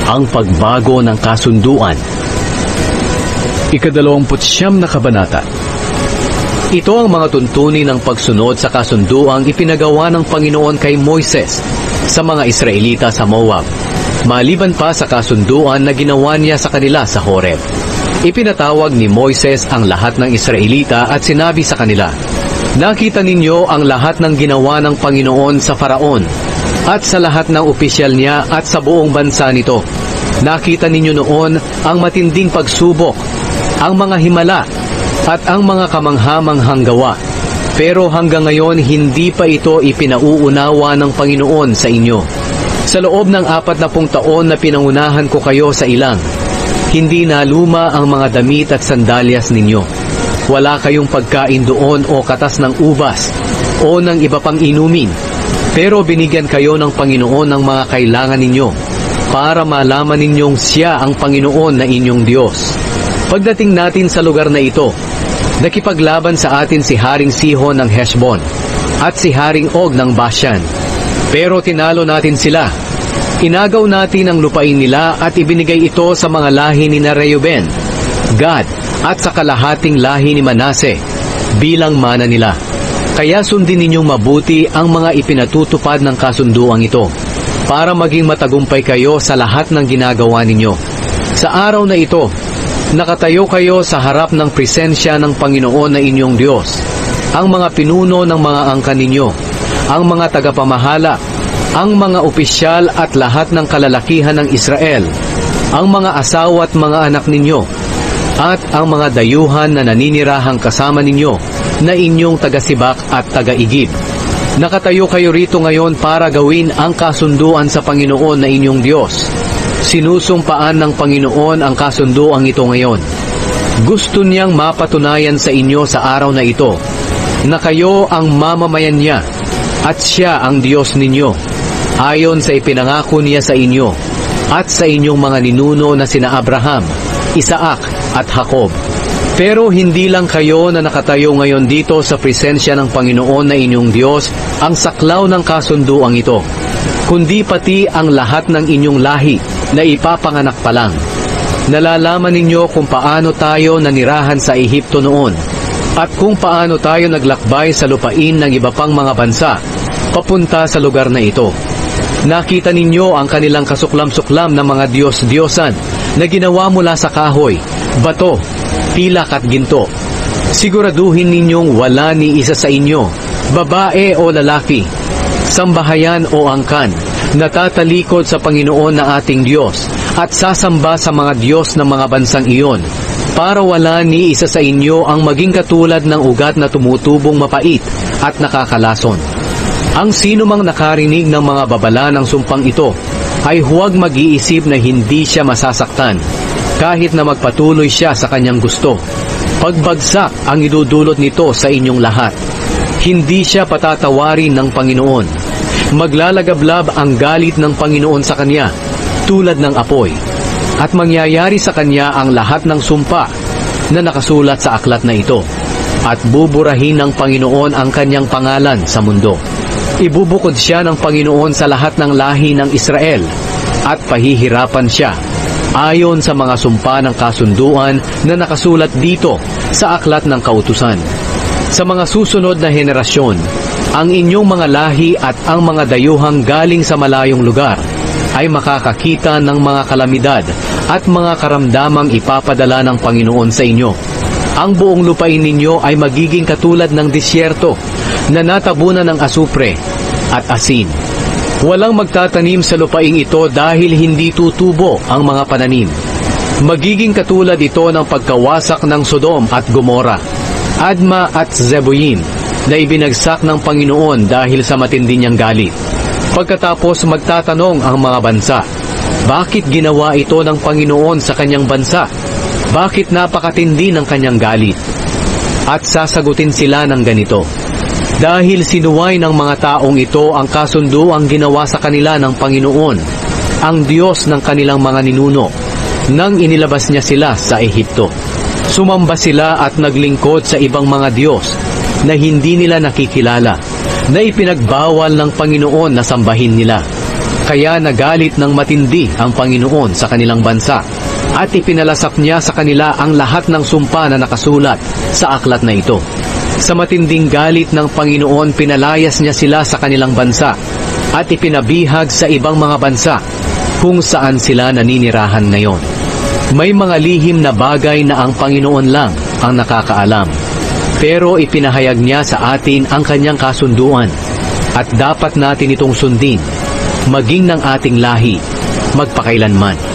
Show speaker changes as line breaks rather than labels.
Ang pagbago ng kasunduan. 29 na kabanata. Ito ang mga tuntunin ng pagsunod sa kasunduang ipinagawa ng Panginoon kay Moises sa mga Israelita sa Moab, maliban pa sa kasunduan na ginawa niya sa kanila sa Horeb. Ipinatawag ni Moises ang lahat ng Israelita at sinabi sa kanila, "Nakita ninyo ang lahat ng ginawa ng Panginoon sa Faraon at sa lahat ng opisyal niya at sa buong bansa nito. Nakita ninyo noon ang matinding pagsubok, ang mga himala, at ang mga kamangha-manghang gawa. Pero hanggang ngayon, hindi pa ito ipinauunawa ng Panginoon sa inyo. Sa loob ng 40 taon na pinangunahan ko kayo sa ilang, hindi na luma ang mga damit at sandalyas ninyo. Wala kayong pagkain doon o katas ng ubas o ng iba pang inumin. Pero binigyan kayo ng Panginoon ng mga kailangan ninyo para malaman ninyong Siya ang Panginoon na inyong Diyos." Pagdating natin sa lugar na ito, nakipaglaban sa atin si Haring Sihon ng Heshbon at si Haring Og ng Bashan. Pero tinalo natin sila. Inagaw natin ang lupain nila at ibinigay ito sa mga lahi ni Reuben, Gad at sa kalahating lahi ni Manase bilang mana nila. Kaya sundin ninyong mabuti ang mga ipinatutupad ng kasunduang ito para maging matagumpay kayo sa lahat ng ginagawa ninyo. Sa araw na ito, nakatayo kayo sa harap ng presensya ng Panginoon na inyong Diyos, ang mga pinuno ng mga angkan ninyo, ang mga tagapamahala, ang mga opisyal at lahat ng kalalakihan ng Israel, ang mga asawa at mga anak ninyo, at ang mga dayuhan na naninirahang kasama ninyo na inyong tagasibak at tagaigib. Nakatayo kayo rito ngayon para gawin ang kasunduan sa Panginoon na inyong Diyos. Sinusumpaan ng Panginoon ang kasunduang ito ngayon. Gusto niyang mapatunayan sa inyo sa araw na ito na kayo ang mamamayan niya at siya ang Diyos ninyo, ayon sa ipinangako niya sa inyo at sa inyong mga ninuno na sina Abraham, Isaac at Jacob. Pero hindi lang kayo na nakatayo ngayon dito sa presensya ng Panginoon na inyong Diyos ang saklaw ng kasunduang ito, kundi pati ang lahat ng inyong lahi na ipapanganak pa lang. Nalalaman ninyo kung paano tayo nanirahan sa Ehipto noon at kung paano tayo naglakbay sa lupain ng iba pang mga bansa papunta sa lugar na ito. Nakita ninyo ang kanilang kasuklam-suklam na mga Diyos-Diyosan na ginawa mula sa kahoy, bato, pilak at ginto. Siguraduhin ninyong wala ni isa sa inyo, babae o lalaki, sambahayan o angkan, natatalikod sa Panginoon na ating Diyos at sasamba sa mga Diyos ng mga bansang iyon, para wala ni isa sa inyo ang maging katulad ng ugat na tumutubong mapait at nakakalason. Ang sino mang nakarinig ng mga babala ng sumpang ito ay huwag mag-iisip na hindi siya masasaktan, kahit na magpatuloy siya sa kanyang gusto. Pagbagsak ang idudulot nito sa inyong lahat. Hindi siya patatawarin ng Panginoon. Maglalagablab ang galit ng Panginoon sa kanya, tulad ng apoy, at mangyayari sa kanya ang lahat ng sumpa na nakasulat sa aklat na ito, at buburahin ng Panginoon ang kanyang pangalan sa mundo. Ibubukod siya ng Panginoon sa lahat ng lahi ng Israel, at pahihirapan siya, ayon sa mga sumpa ng kasunduan na nakasulat dito sa aklat ng kautusan. Sa mga susunod na henerasyon, ang inyong mga lahi at ang mga dayuhang galing sa malayong lugar ay makakakita ng mga kalamidad at mga karamdamang ipapadala ng Panginoon sa inyo. Ang buong lupain ninyo ay magiging katulad ng disyerto na natabunan ng asupre at asin. Walang magtatanim sa lupaing ito dahil hindi tutubo ang mga pananim. Magiging katulad ito ng pagkawasak ng Sodom at Gomora, Adma at Zeboyim, na ibinagsak ng Panginoon dahil sa matindi niyang galit. Pagkatapos magtatanong ang mga bansa, bakit ginawa ito ng Panginoon sa kanyang bansa? Bakit napakatindi ng kanyang galit? At sasagutin sila ng ganito, dahil sinuway ng mga taong ito ang kasunduang ginawa sa kanila ng Panginoon, ang Diyos ng kanilang mga ninuno, nang inilabas niya sila sa Ehipto. Sumamba sila at naglingkod sa ibang mga Diyos na hindi nila nakikilala, na ipinagbawal ng Panginoon na sambahin nila. Kaya nagalit ng matindi ang Panginoon sa kanilang bansa at ipinalasap niya sa kanila ang lahat ng sumpa na nakasulat sa aklat na ito. Sa matinding galit ng Panginoon, pinalayas niya sila sa kanilang bansa at ipinabihag sa ibang mga bansa kung saan sila naninirahan ngayon. May mga lihim na bagay na ang Panginoon lang ang nakakaalam. Pero ipinahayag niya sa atin ang kanyang kasunduan at dapat natin itong sundin, maging ng ating lahi, magpakailanman.